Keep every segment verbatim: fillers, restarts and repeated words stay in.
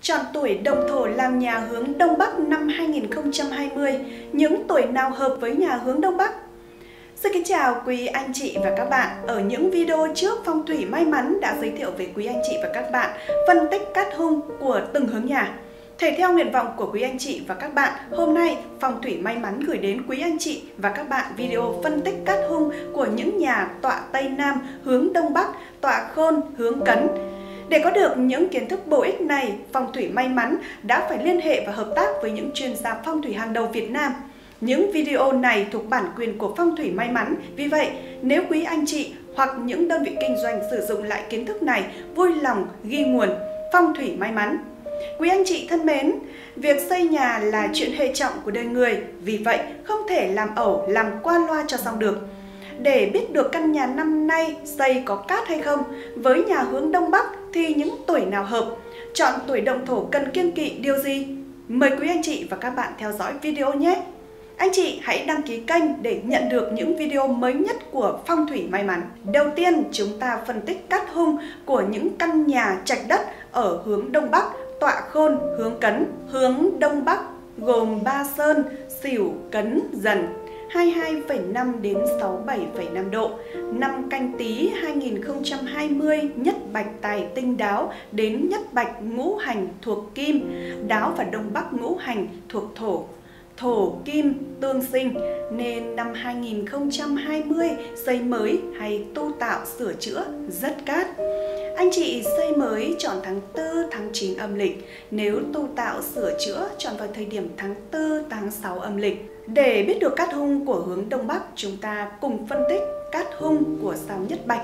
Chọn tuổi Động Thổ làm nhà hướng Đông Bắc năm hai nghìn không trăm hai mươi. Những tuổi nào hợp với nhà hướng Đông Bắc? Xin kính chào quý anh chị và các bạn. Ở những video trước, Phong thủy may mắn đã giới thiệu về quý anh chị và các bạn phân tích cát hung của từng hướng nhà. Thể theo nguyện vọng của quý anh chị và các bạn, hôm nay Phong thủy may mắn gửi đến quý anh chị và các bạn video phân tích cát hung của những nhà tọa Tây Nam hướng Đông Bắc, tọa Khôn hướng Cấn. Để có được những kiến thức bổ ích này, Phong thủy may mắn đã phải liên hệ và hợp tác với những chuyên gia phong thủy hàng đầu Việt Nam. Những video này thuộc bản quyền của Phong thủy may mắn, vì vậy nếu quý anh chị hoặc những đơn vị kinh doanh sử dụng lại kiến thức này, vui lòng ghi nguồn Phong thủy may mắn. Quý anh chị thân mến, việc xây nhà là chuyện hệ trọng của đời người, vì vậy không thể làm ẩu, làm qua loa cho xong được. Để biết được căn nhà năm nay xây có cát hay không, với nhà hướng Đông Bắc thì những tuổi nào hợp, chọn tuổi Động Thổ cần kiêng kỵ điều gì? Mời quý anh chị và các bạn theo dõi video nhé! Anh chị hãy đăng ký kênh để nhận được những video mới nhất của Phong thủy may mắn. Đầu tiên, chúng ta phân tích cát hung của những căn nhà trạch đất ở hướng Đông Bắc, tọa Khôn hướng Cấn. Hướng Đông Bắc gồm Ba Sơn, Sửu, Cấn, Dần, hai mươi hai phẩy năm đến sáu mươi bảy phẩy năm độ. Năm Canh Tý hai nghìn không trăm hai mươi, nhất bạch tài tinh đáo đến nhất bạch ngũ hành thuộc kim, đáo và Đông Bắc ngũ hành thuộc thổ. Thổ kim tương sinh nên năm hai nghìn không trăm hai mươi xây mới hay tu tạo sửa chữa rất cát. Anh chị xây mới chọn tháng tư, tháng chín âm lịch, nếu tu tạo sửa chữa chọn vào thời điểm tháng tư, tháng sáu âm lịch. Để biết được cát hung của hướng Đông Bắc, chúng ta cùng phân tích cát hung của sao Nhất Bạch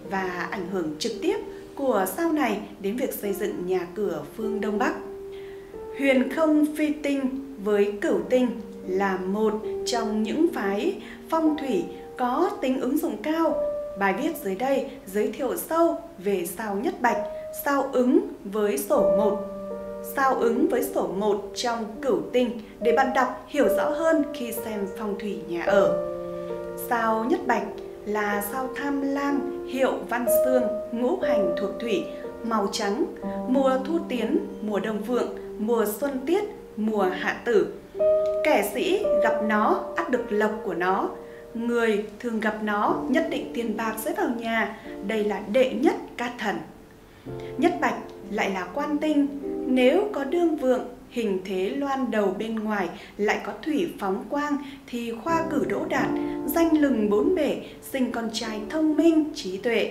và ảnh hưởng trực tiếp của sao này đến việc xây dựng nhà cửa phương Đông Bắc. Huyền không phi tinh với cửu tinh là một trong những phái phong thủy có tính ứng dụng cao. Bài viết dưới đây giới thiệu sâu về sao Nhất Bạch, sao ứng với sổ một. Sao ứng với sổ một trong cửu tinh để bạn đọc hiểu rõ hơn khi xem phong thủy nhà ở. Sao Nhất Bạch là sao Tham Lang, hiệu Văn Xương, ngũ hành thuộc thủy, màu trắng, mùa thu tiến, mùa đông vượng, mùa xuân tiết, mùa hạ tử. Kẻ sĩ gặp nó ắt được lộc của nó, người thường gặp nó nhất định tiền bạc sẽ vào nhà, đây là đệ nhất cát thần. Nhất Bạch lại là quan tinh, nếu có đương vượng, hình thế loan đầu bên ngoài lại có thủy phóng quang thì khoa cử đỗ đạt, danh lừng bốn bể, sinh con trai thông minh, trí tuệ.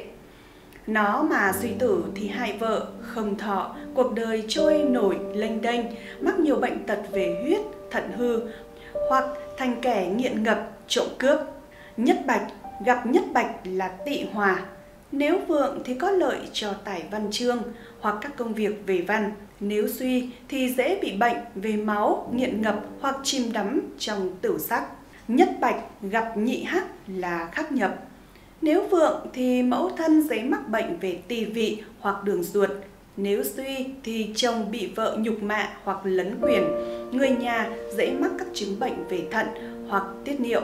Nó mà suy tử thì hại vợ, không thọ, cuộc đời trôi nổi lênh đênh, mắc nhiều bệnh tật về huyết, thận hư, hoặc thành kẻ nghiện ngập, trộm cướp. Nhất Bạch gặp Nhất Bạch là tị hòa, nếu vượng thì có lợi cho tài văn chương hoặc các công việc về văn. Nếu suy thì dễ bị bệnh về máu, nghiện ngập hoặc chìm đắm trong tửu sắc. Nhất Bạch gặp nhị hắc là khắc nhập, nếu vượng thì mẫu thân dễ mắc bệnh về tỳ vị hoặc đường ruột. Nếu suy thì chồng bị vợ nhục mạ hoặc lấn quyền. Người nhà dễ mắc các chứng bệnh về thận hoặc tiết niệu.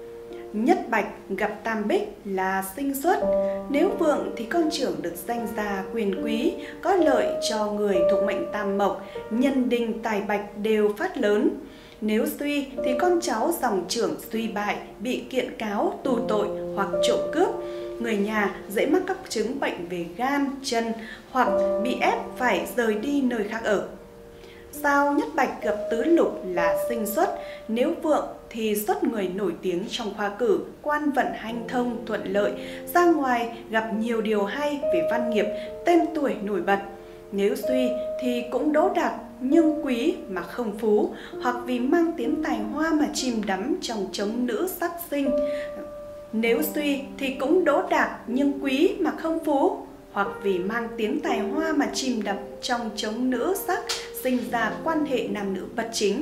Nhất Bạch gặp tam bích là sinh xuất, nếu vượng thì con trưởng được danh gia quyền quý, có lợi cho người thuộc mệnh tam mộc, nhân đình tài bạch đều phát lớn. Nếu suy thì con cháu dòng trưởng suy bại, bị kiện cáo, tù tội hoặc trộm cướp. Người nhà dễ mắc các chứng bệnh về gan, chân hoặc bị ép phải rời đi nơi khác ở. Sao Nhất Bạch gặp tứ lục là sinh xuất, nếu vượng thì xuất người nổi tiếng trong khoa cử, quan vận hanh thông thuận lợi, ra ngoài gặp nhiều điều hay về văn nghiệp, tên tuổi nổi bật. Nếu suy thì cũng đỗ đạt nhưng quý mà không phú, hoặc vì mang tiếng tài hoa mà chìm đắm trong chống nữ sắc sinh. Nếu suy thì cũng đỗ đạt nhưng quý mà không phú, hoặc vì mang tiếng tài hoa mà chìm đắm trong chống nữ sắc sinh ra quan hệ nam nữ bất chính.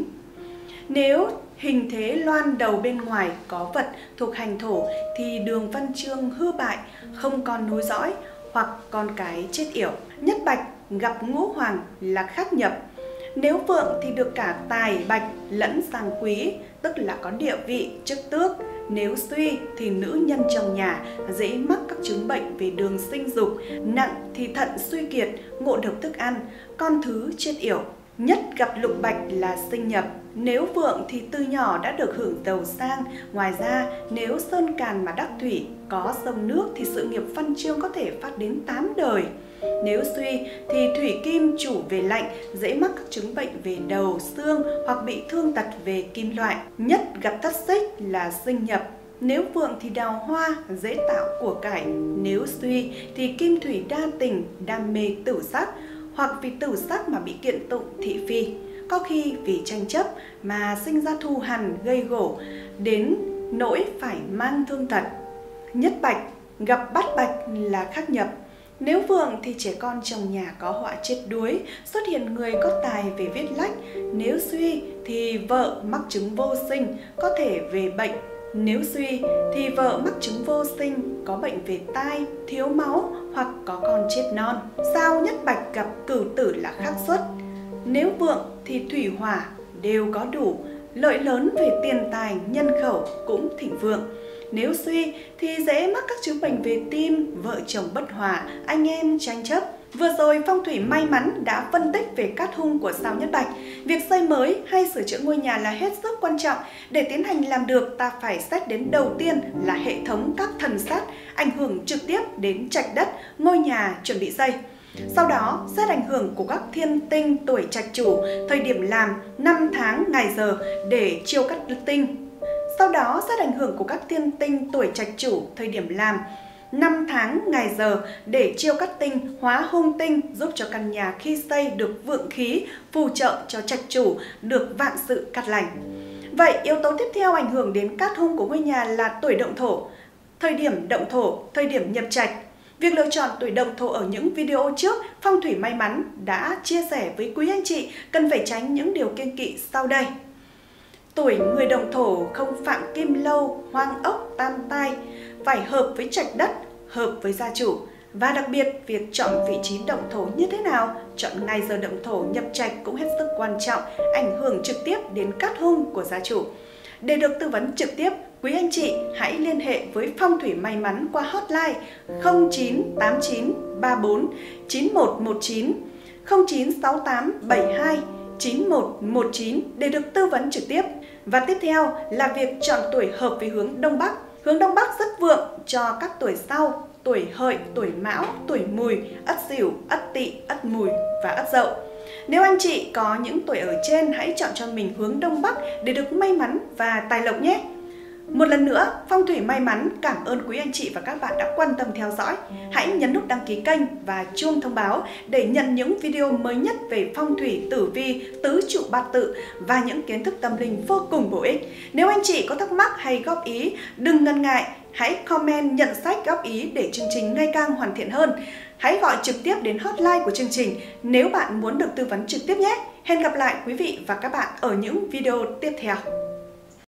Nếu hình thế loan đầu bên ngoài có vật thuộc hành thổ thì đường văn chương hư bại, không còn nối dõi hoặc con cái chết yểu. Nhất Bạch gặp ngũ hoàng là khắc nhập, nếu vượng thì được cả tài bạch lẫn sang quý, tức là có địa vị, chức tước. nếu suy thì nữ nhân trong nhà dễ mắc các chứng bệnh về đường sinh dục, nặng thì thận suy kiệt, ngộ độc thức ăn, con thứ chết yểu. Nhất gặp lục bạch là sinh nhập, nếu vượng thì từ nhỏ đã được hưởng giàu sang. Ngoài ra, nếu sơn càn mà đắc thủy, có sông nước thì sự nghiệp văn chương có thể phát đến tám đời. Nếu suy thì thủy kim chủ về lạnh, dễ mắc các chứng bệnh về đầu, xương hoặc bị thương tật về kim loại. Nhất gặp thất xích là sinh nhập, nếu vượng thì đào hoa, dễ tạo của cải. Nếu suy thì kim thủy đa tình, đam mê tử sắc, hoặc vì tử sắc mà bị kiện tụng thị phi. Có khi vì tranh chấp mà sinh ra thù hằn gây gổ, đến nỗi phải mang thương tật. Nhất bạch gặp bát bạch là khắc nhập, nếu vượng thì trẻ con trong nhà có họa chết đuối, xuất hiện người có tài về viết lách. Nếu suy thì vợ mắc chứng vô sinh, có thể về bệnh. Nếu suy thì vợ mắc chứng vô sinh, có bệnh về tai, thiếu máu hoặc có con chết non. Sao nhất bạch gặp cửu tử là khắc xuất. Nếu vượng thì thủy hỏa đều có đủ, lợi lớn về tiền tài, nhân khẩu cũng thịnh vượng. Nếu suy thì dễ mắc các chứng bệnh về tim, vợ chồng bất hòa, anh em tranh chấp. Vừa rồi phong thủy may mắn đã phân tích về cát hung của sao nhất bạch. Việc xây mới hay sửa chữa ngôi nhà là hết sức quan trọng. Để tiến hành làm được, ta phải xét đến đầu tiên là hệ thống các thần sát ảnh hưởng trực tiếp đến trạch đất ngôi nhà chuẩn bị xây. Sau đó, xét ảnh hưởng của các thiên tinh tuổi trạch chủ, thời điểm làm, năm tháng, ngày giờ để chiêu các tinh. Sau đó, xét ảnh hưởng của các thiên tinh tuổi trạch chủ, thời điểm làm, năm tháng, ngày giờ để chiêu các tinh, hóa hung tinh, giúp cho căn nhà khi xây được vượng khí, phù trợ cho trạch chủ được vạn sự cát lành. Vậy, yếu tố tiếp theo ảnh hưởng đến cát hung của ngôi nhà là tuổi động thổ, thời điểm động thổ, thời điểm nhập trạch. Việc lựa chọn tuổi động thổ ở những video trước phong thủy may mắn đã chia sẻ với quý anh chị cần phải tránh những điều kiêng kỵ sau đây. Tuổi người động thổ không phạm kim lâu, hoang ốc, tam tai, phải hợp với trạch đất, hợp với gia chủ. Và đặc biệt, việc chọn vị trí động thổ như thế nào, chọn ngày giờ động thổ nhập trạch cũng hết sức quan trọng, ảnh hưởng trực tiếp đến cát hung của gia chủ. Để được tư vấn trực tiếp, quý anh chị hãy liên hệ với phong thủy may mắn qua hotline không chín tám chín ba bốn chín một một chín, không chín sáu tám bảy hai chín một một chín để được tư vấn trực tiếp. Và tiếp theo là việc chọn tuổi hợp với hướng Đông Bắc. Hướng Đông Bắc rất vượng cho các tuổi sau, tuổi Hợi, tuổi Mão, tuổi Mùi, Ất Sửu, Ất Tỵ, Ất Mùi và Ất Dậu. Nếu anh chị có những tuổi ở trên, hãy chọn cho mình hướng Đông Bắc để được may mắn và tài lộc nhé. Một lần nữa, phong thủy may mắn cảm ơn quý anh chị và các bạn đã quan tâm theo dõi. Hãy nhấn nút đăng ký kênh và chuông thông báo để nhận những video mới nhất về phong thủy, tử vi, tứ trụ bát tự và những kiến thức tâm linh vô cùng bổ ích. Nếu anh chị có thắc mắc hay góp ý, đừng ngần ngại, hãy comment nhận sách góp ý để chương trình ngày càng hoàn thiện hơn. Hãy gọi trực tiếp đến hotline của chương trình nếu bạn muốn được tư vấn trực tiếp nhé. Hẹn gặp lại quý vị và các bạn ở những video tiếp theo.